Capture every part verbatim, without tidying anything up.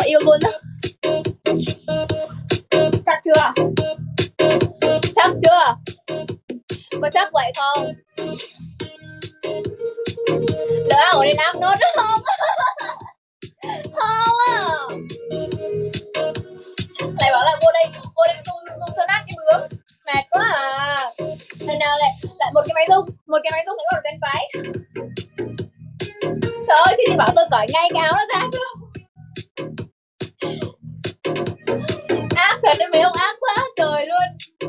yêu luôn á. Chắc chưa? Chắc chưa? Có chắc vậy không? Lỡ ở đây áp nốt không? Không à. Lại bảo là vô đây, vô đây dùng, dùng cho nát cái bướm. Mệt quá à. Lần nào lại lại một cái máy rung, một cái máy rung lại bắt đầu đến váy. Trời ơi, thì, thì bảo tôi cởi ngay cái áo nó ra chứ. Ác thật đấy mấy ông, ác quá trời luôn.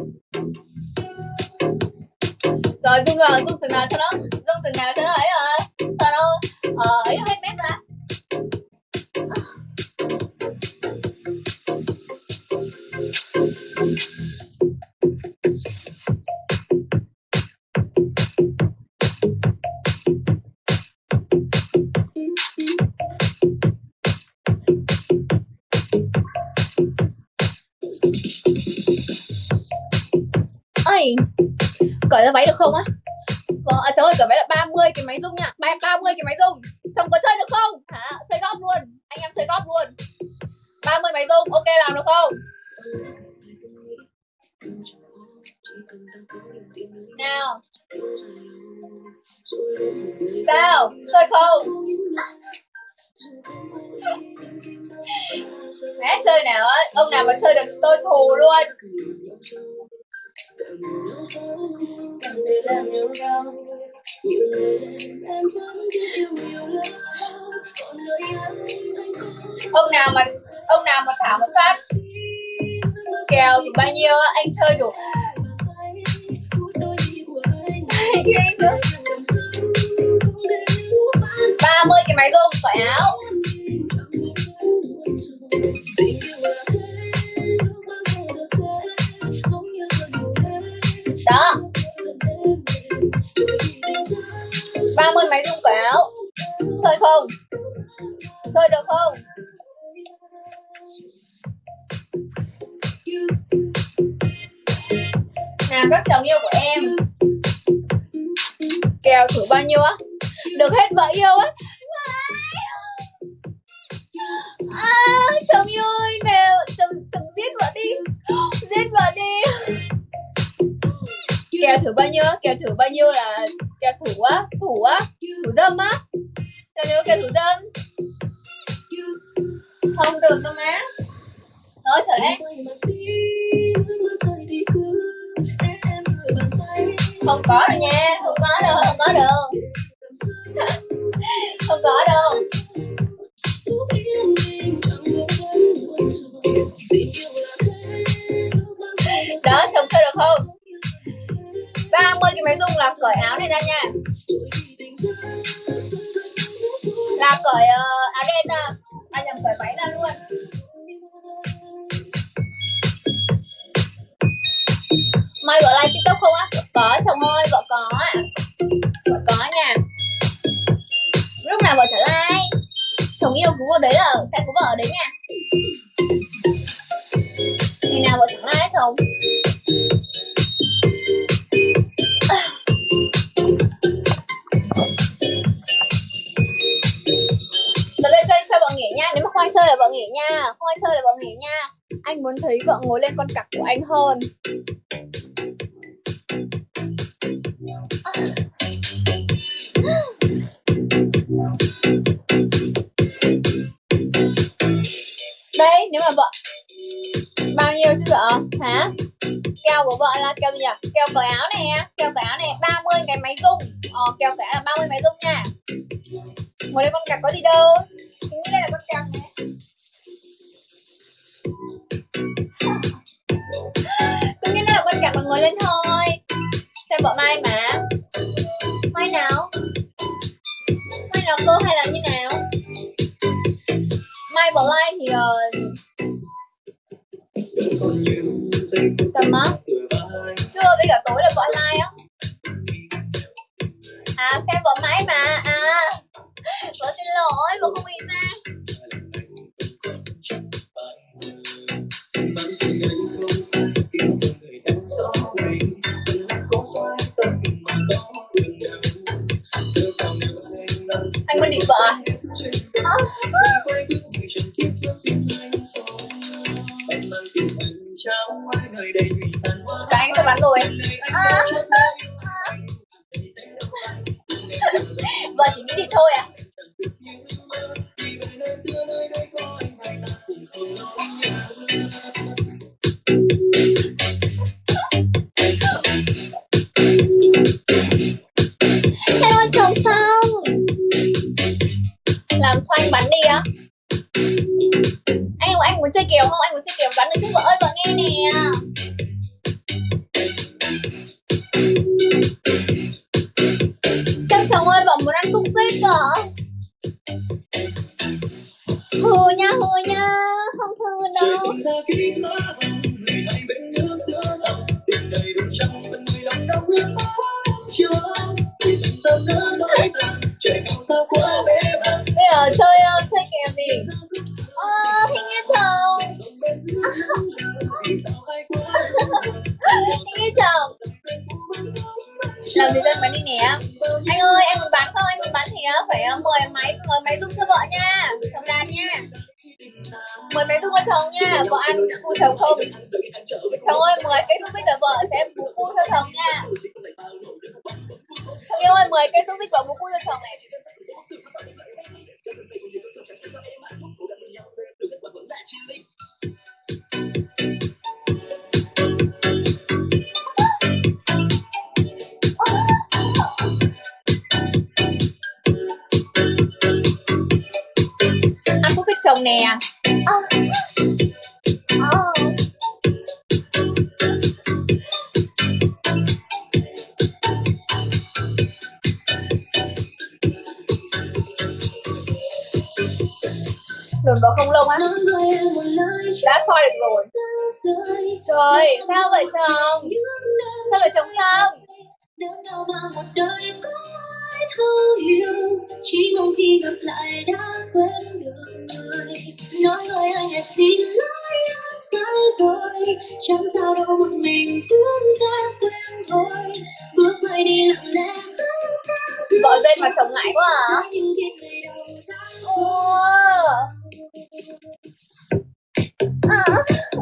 Rồi dung rồi, dung chừng nào cho nó, dung chừng nào cho nó ấy rồi, cho nó ờ, ấy hết mép ra. Ây, cởi ra váy được không á? Vâng, à, cháu ơi, cởi váy là ba mươi cái máy rung nha, ba mươi cái máy rung. Chồng có chơi được không? Hả? Chơi góp luôn, anh em chơi góp luôn. ba mươi máy rung, ok làm được không? Nào. Sao? Chơi không? Mẹ chơi nào á, ông nào mà chơi được tôi thù luôn. Ông nào mà ông nào mà thả một phát kèo thì bao nhiêu á, anh chơi đủ. ba mươi cái máy rung, cởi áo. Đó. ba mươi máy rung, cởi áo. Chơi không? Chơi được không? Nào các chồng yêu của em, kèo thử bao nhiêu á? Được hết vợ yêu á. À, chồng yêu ơi, nào chồng chồng giết vợ đi, giết vợ đi. Kèo thử bao nhiêu á? Kèo thử bao nhiêu là kèo thủ á, thủ á, thủ dâm á. Kèo thử kèo thủ dâm. Không được đâu má. Nói trở đấy. Không có đâu nha, không có đâu, không có đâu. Không có đâu. Đó, chồng chơi được không? ba mươi cái máy rung là cởi áo này ra nha. Là cởi uh, áo đen ra. À nhầm, cởi váy ra luôn. Mai vợ like TikTok không á? Có chồng ơi, vợ có ạ. Vợ có nha. Lúc nào vợ trở like, chồng yêu cứ vào đấy là sẽ có vợ ở đấy nha. Ngày nào vợ trở like chồng. Giờ lên chơi cho vợ nghỉ nha. Nếu mà không ai chơi là vợ nghỉ nha. Không ai chơi là vợ nghỉ nha. Anh muốn thấy vợ ngồi lên con cặc của anh hơn. Đây, nếu mà vợ bao nhiêu chứ vợ? Hả? Kèo của vợ là kèo gì nhỉ? Kèo cởi áo này, kèo cởi áo này ba mươi cái máy rung. Ờ, kèo cởi áo là ba mươi máy rung nha. Ngồi đây con cặc có gì đâu. Tính như đây là con cặc này. Cứ như đây là con cặc mà ngồi lên thôi. Xem vợ Mai mà. Mai nào? Mai nào cô hay là như nào? Mai vợ like thì uh... tầm á? Chưa, bây giờ tối là vợ like á. À, xem vợ mãi mà. À, vợ xin lỗi, vợ không nghĩ ra. Anh muốn địt vợ à? À, à. thì thôi à. Hello anh chồng xong. Làm cho anh bắn đi á. Anh anh muốn chơi kèo không? Anh muốn chơi kèo bắn được chứ vợ ơi, vợ nghe nè. Các chồng ơi, vợ muốn ăn xúc xích ạ. Hừ nha, hừ nha, không hừ đâu. Bây giờ chơi uh, chơi kèo gì? Ờ, uh, Thích Nghĩa chồng. Thích Nghĩa chồng. Làm gì cho anh bắn đi nè. Anh ơi, anh muốn bắn không? Anh muốn bắn thì phải mời máy mời máy giúp cho vợ nha. Chồng đàn nha. Mời máy giúp cho chồng nha. Vợ ăn cu chồng không? Chồng ơi, mời cây xúc xích là vợ sẽ bú cu cho chồng nha. Chồng yêu ơi, mời cây xúc xích vợ bú cu cho chồng này. Ăn xúc xích chồng nè. À. À. Đừng có không lông á. Đã soi được rồi. Trời, sao vậy chồng? Sao vậy chồng xong? Chỉ mong khi gặp lại đã quên được người. Nói lời anh đã xin lỗi anh sai rồi. Chẳng sao đâu một mình chúng ta quen thôi. Bước mai đi lặng lẽ. Bỏ dây mà chồng ngại quá à? Ủa. À.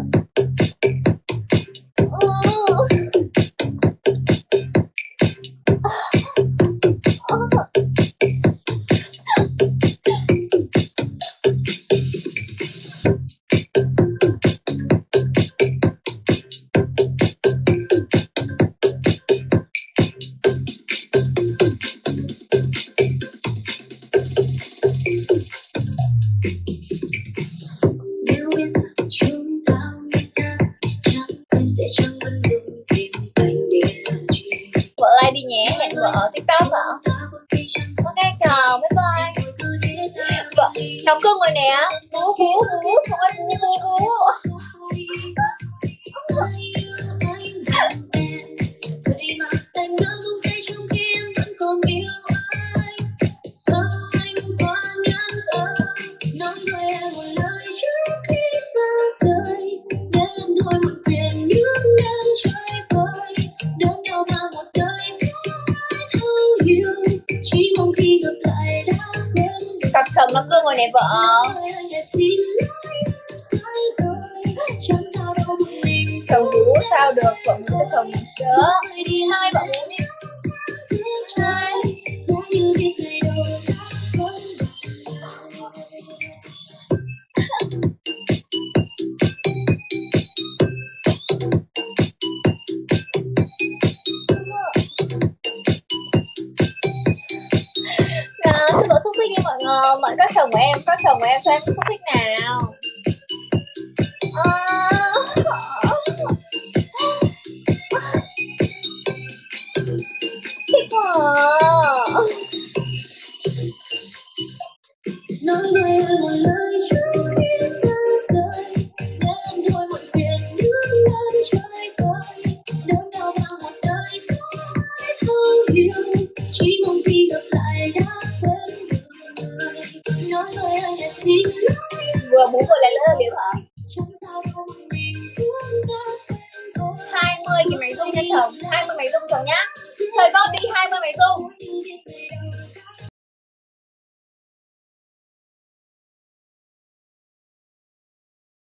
Nó cưng rồi nè. Bú bú bú, trời ơi bú bú bú. Cặp chồng nó cưng rồi nè vợ. Chồng bú sao được, vợ muốn cho chồng chứ. Hôm nay vợ bú đi. Nào, cho vợ xúc xích đi mọi người. Mọi các chồng của em, các chồng của em cho em xúc xích nào. À. Thích quá. Nói với em một lời trước khi xa rời. Để em thôi một chuyện nước lên trời vơi. Đớn đau bao một đời không ai thấu hiểu. Chỉ mong khi gặp lại đã quên được người. Nói với anh đã xin lỗi. Vừa bú vừa lấy lỡ liếm hả? hai mươi cái máy rung nha chồng. hai mươi máy rung chồng nhá. Trời con đi hai mươi máy rung.